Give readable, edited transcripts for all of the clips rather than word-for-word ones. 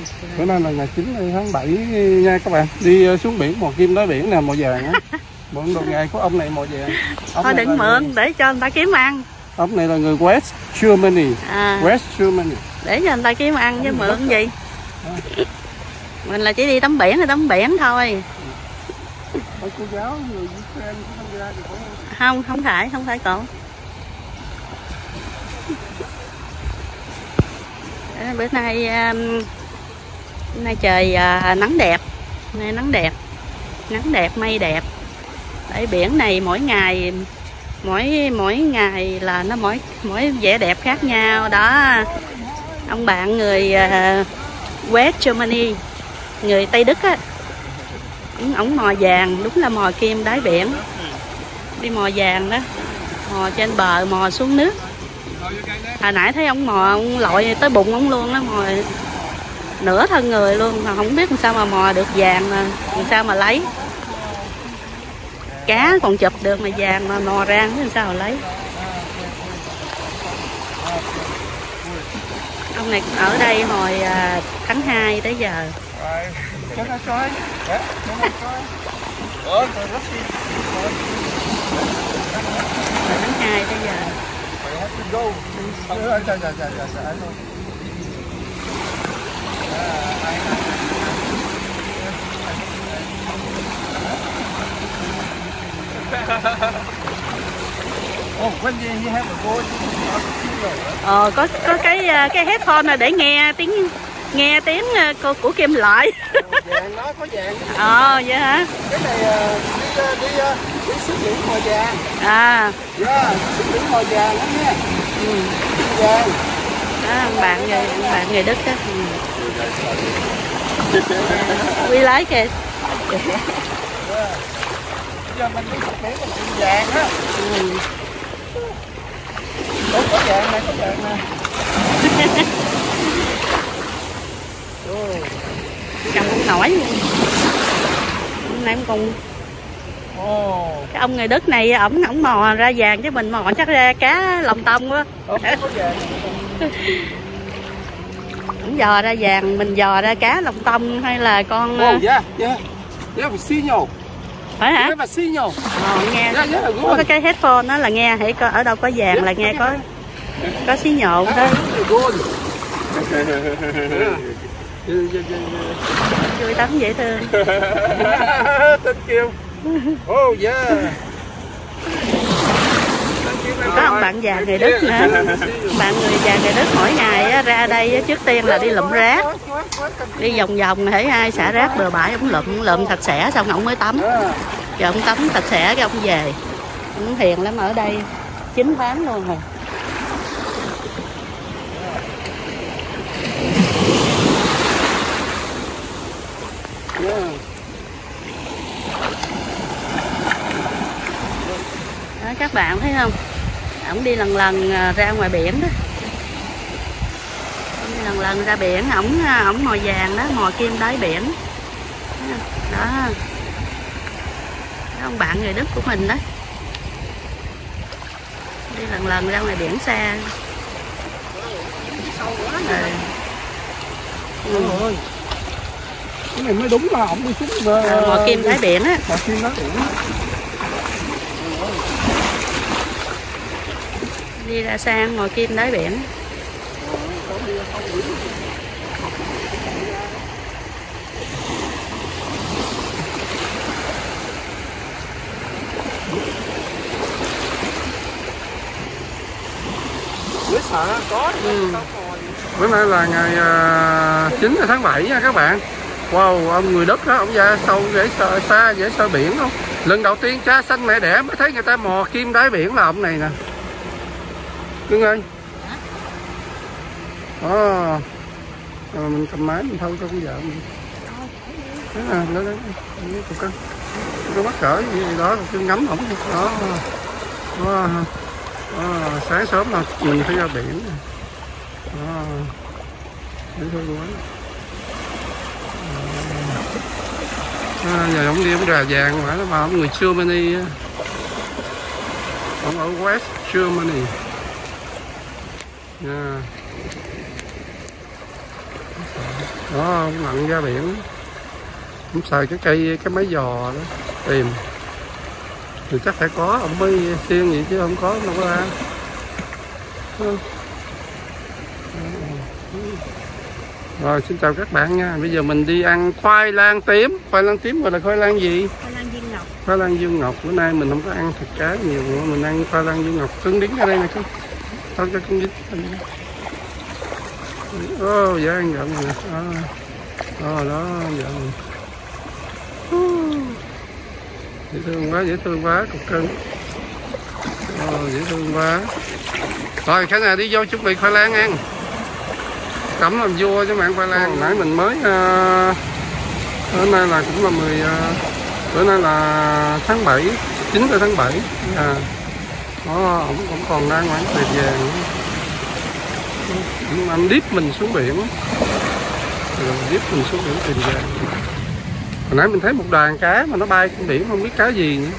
Bữa nay là ngày 9 tháng 7 nha các bạn. Đi xuống biển Mò Kim Đáy Biển nè, màu vàng á. Mượn đồ nghề của ông này màu vàng. Thôi đừng mượn để cho người ta kiếm ăn. Ông này là người West Germany. West Germany. Để cho người ta kiếm ăn chứ mượn gì. Mình là chỉ đi tắm biển thì tắm biển thôi. Cô giáo người Ukraine tham gia thì cũng không phải cậu. Bữa nay trời nắng đẹp, nay nắng đẹp, mây đẹp. Ở biển này mỗi ngày là nó mỗi vẻ đẹp khác nhau đó. Ông bạn người West Germany, người Tây Đức á, ổng mò vàng, đúng là mò kim đáy biển. Đi mò vàng đó, mò trên bờ, mò xuống nước. Hồi nãy thấy ông mò, ông lội tới bụng ông luôn đó, mò nửa thân người luôn, mà không biết làm sao mà mò được vàng, mà làm sao mà lấy. Cá còn chụp được mà vàng mà mò ra làm sao mà lấy. Ông này ở đây hồi tháng 2 tới giờ. Tháng 2 tới giờ. Có cái headphone này để nghe tiếng của kim loại. Vàng nó có vàng. Vậy hả? Cái này đi xuất biển màu vàng. Xuất biển màu vàng đó nha. Vàng. Đó, bạn người Đức đó. Quy lái kìa. Giờ mình đi xuất biển mình vàng á. Có vàng này, có vàng nè. Cầm không nổi luôn. Hôm nay cũng cái ông người Đức này ổng mò ra vàng chứ mình mò chắc ra cá lòng tông quá. Ổng dò ra vàng, mình dò ra cá lòng tông hay là con. Phải hả? Nghe có cái headphone đó là nghe hãy có ở đâu có vàng là nghe có xí nhộn đó. Vui tắm dễ thương. Thank you. Oh yeah. Có ông bạn già người Đức nữa. Bạn người già người Đức mỗi ngày ra đây trước tiên là đi lụm rác. Đi vòng vòng hễ ai xả rác bừa bãi ông lụm sạch sẽ xong ông mới tắm. Rồi ông tắm sạch sẽ cái ông về. Ông hiền lắm, ở đây 9 tháng luôn rồi. Đó, các bạn thấy không? Ổng đi lần ra ngoài biển đó. Đi lần ra biển, ổng mò vàng đó, mò kim đáy biển. Đó. Đó ông bạn người Đức của mình đó. Đi lần ra ngoài biển xa. Cái này mới đúng là ổng đi xuống mò kim đáy biển á. Mò kim đáy biển á. Đi ra sang mò kim đáy biển. Bữa nay là ngày 9 tháng 7 nha các bạn. Wow, ông người Đức đó, ông ra sâu dễ sơ biển không? Lần đầu tiên cha xanh mẹ đẻ mới thấy người ta mò kim đáy biển là ông này nè. Cưng ơi. Mình cầm máy mình thâu cho con vợ mình. Có mắc cỡ gì đó, cứ ngắm ổng đó. Sáng sớm là chiều phải ra biển. Dễ thương quá. Giờ ông đi ông gà vàng phải mà ông người Germany. Ông ở West Germany. Đó, ông lặn ra biển. Ông xài cái máy giò đó tìm. Thì chắc phải có, ông mới xiên vậy chứ không có đâu có ra. Rồi xin chào các bạn nha. Bây giờ mình đi ăn khoai lang tím. Khoai lang tím gọi là khoai lang gì? Khoai lang Dương Ngọc. Khoai lang Dương Ngọc. Bữa nay mình không có ăn thịt cá nhiều nữa. Mình ăn khoai lang Dương Ngọc. Cưng đính ra đây nè. Thôi cho cưng đính. Ô, dạ ăn giận nè. Đó, giận. Dễ thương quá, cục cưng. Dễ thương quá. Rồi, khán giả đi vô chuẩn bị khoai lang ăn. Cẩm làm vua chứ bạn khoai lang. Nãy mình mới bữa nay là cũng là bữa nay là tháng 7, 9 tháng 7. Đó, ổng cũng còn đang ngoãn tiền vàng. Anh điếp mình xuống biển. Rồi điếp mình xuống biển tiền vàng. Hồi nãy mình thấy một đoàn cá mà nó bay trên biển không biết cá gì nữa.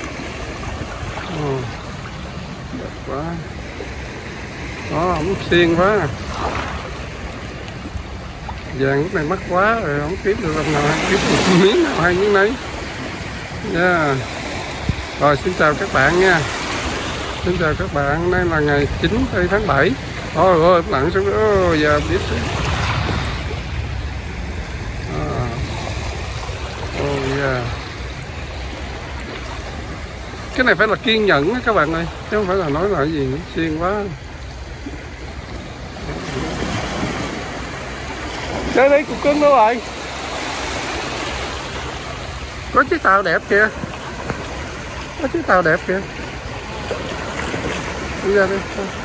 Đẹp quá. Đó, ổng xiên quá. Vàng lúc này mắc quá rồi, không kiếm được lần nào, kiếm một miếng nào hay miếng nấy. Yeah. Rồi xin chào các bạn nha. Xin chào các bạn, nay là ngày 9 tháng 7. Ôi ôi, lặn xuống đó, giờ biết. Yeah. Cái này phải là kiên nhẫn đó các bạn ơi, chứ không phải là nói là cái gì nữa, xiên quá. Đây đây, cục cưng đâu rồi? Có chiếc tàu đẹp kìa. Có chiếc tàu đẹp kìa. Đi ra đi.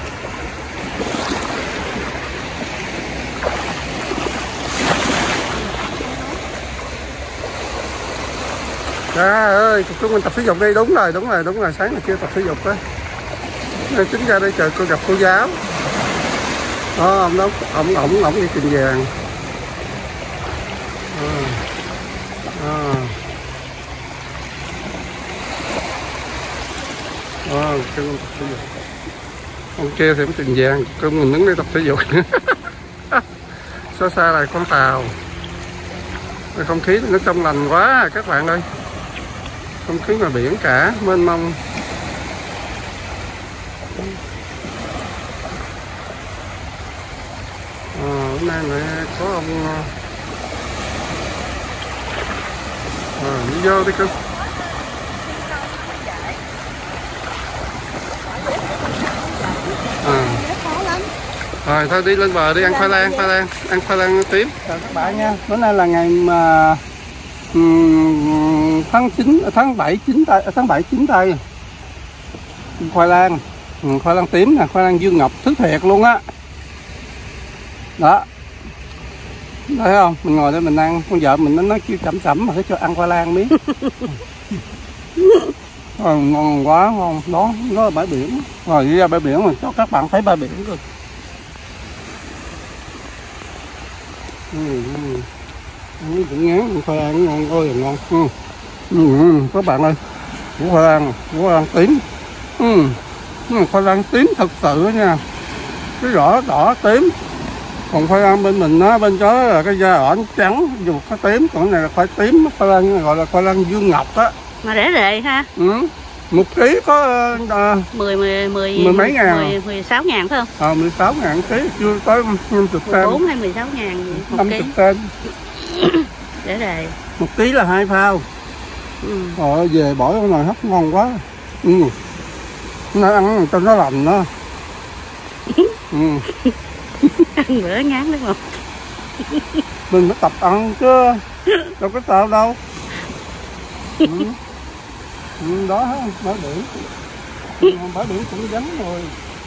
Ơi, cục cưng mình tập thể dục đi, đúng rồi, sáng là kia tập thể dục á. Tính ra đây chờ cô gặp cô giáo. Ổng đi trình vàng. Cưng tập thể dục. Ông kia thì cũng trình vàng, cưng mình đứng đây tập thể dục. Xa là con tàu. Không khí nó trong lành quá các bạn ơi. Không khí mà biển cả, mênh mông. Hôm nay lại có ông đi vô đi cưng. Rồi thôi đi lên bờ đi ăn khoai lang, ăn khoai lang tím. Chào các bạn nha. Bữa nay là ngày mà tháng 7 9 tây. Khoai lang tím nè, khoai lang Dương Ngọc thứ thiệt luôn á. Đó. Thấy không? Mình ngồi đây mình ăn, con vợ mình nó kêu chậm mà phải cho ăn khoai lang miếng. Ngon quá, ngon. Đó, nó là bãi biển. Rồi đi ra bãi biển mà cho các bạn thấy bãi biển rồi. Cũng ngán khoai lang ngon ơi là ngon. Các bạn ơi, khoai lang tím. Khoai lang tím thật sự nha. Cái vỏ đỏ tím. Còn khoai lang bên mình á, bên đó là cái da đỏ trắng, dù có tím, còn cái này là khoai tím, khoai lang gọi là khoai lang Dương Ngọc á. Mà rẻ rề ha. 1 ký có 10 mấy ngàn. 16.000 phải không? 16.000 ký, chưa tới 50 cent. 14 hay 16.000 gì? 50 cent. Rẻ rề. 1 ký là 2 phao. Rồi về bỏ cái nồi hấp ngon quá. Nó ăn cho nó lành đó. Ăn bữa ngán đúng không? Mình phải tập ăn chứ đâu có sao đâu. Đó bãi biển. Bãi biển cũng vắng rồi.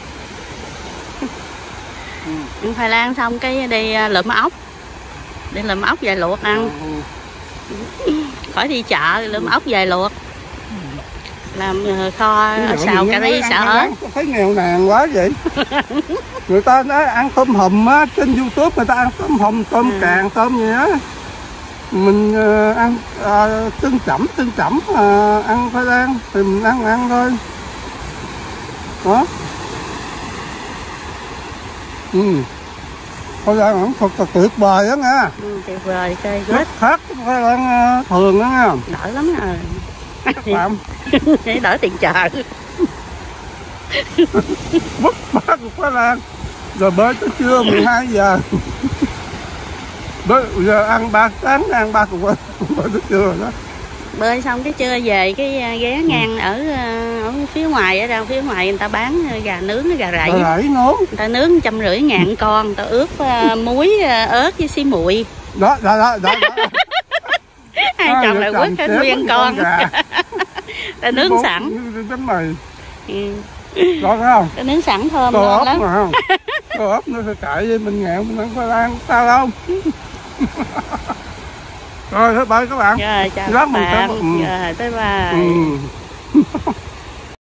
Ăn khoai lang xong cái đi lượm ốc. Đi lượm ốc về luộc ăn. Khỏi đi chợ lượm ốc về luộc. Làm kho xào cà ri xào ớt. Thấy nghèo nàn quá vậy. Người ta nói ăn tôm hùm á, trên YouTube người ta ăn tôm hùm, tôm càng, tôm gì á. Mình ăn tương chẩm ăn khoai lang thì mình ăn thôi. Đó. Khoai lang thật là tuyệt vời đó nha. Tuyệt vời, cây rất khác khoai lang thường đó nha. Đỡ lắm rồi. Các bạn để đỡ tiền chợ. mất 3 cục khoai lang rồi bơi tới trưa 12 giờ. Bơi giờ ăn 3 sáng ăn 3 cục bơi tới trưa rồi đó. Bơi xong cái trưa về cái ghé ngang ở phía ngoài, ở đâu phía ngoài người ta bán gà nướng, gà rẫy nướng. Người ta nướng 150.000 con, người ta ướp muối, ớt với xí muội. Đó. Hai chồng lại quất hết nguyên con. Ta nướng sẵn. Bánh mì. Ngon không? Ta nướng sẵn thơm ngon lắm. Tô ốc nó phải cãi với mình nghèo mình ăn khoai lang sao không? Rồi, bye các bạn. Rồi, chào các bạn. Rồi, bye bye.